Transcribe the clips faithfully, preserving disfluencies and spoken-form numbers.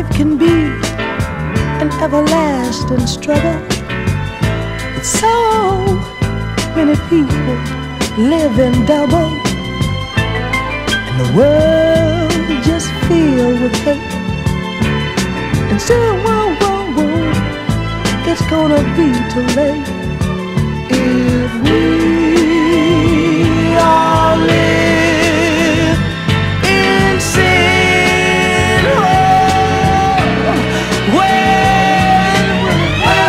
life can be an everlasting struggle. But so many people live in double, and the world just filled with hate. And soon, whoa, whoa, whoa, it's gonna be too late if we all live in sin. Oh, when we're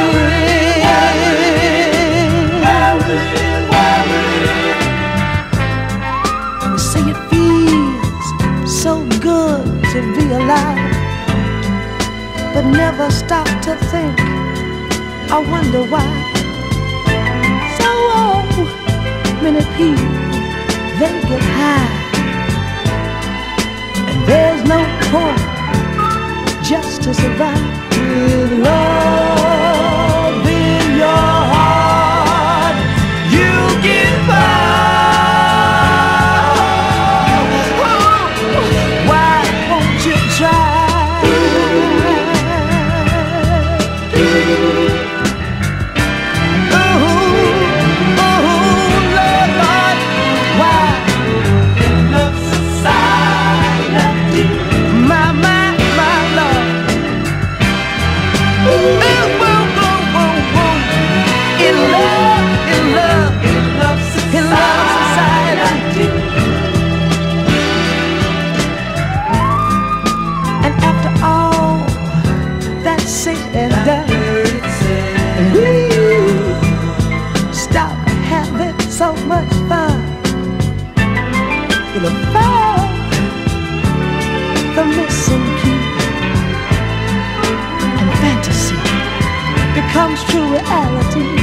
worrying, worrying, worrying. You say it feels so good to be alive, but never stop to think, I wonder why. So many people, they get high, and there's no point just to survive. With love in your heart, you get by. Why won't you try? And done, we stop having so much fun. You'll find the missing key, and fantasy becomes true reality.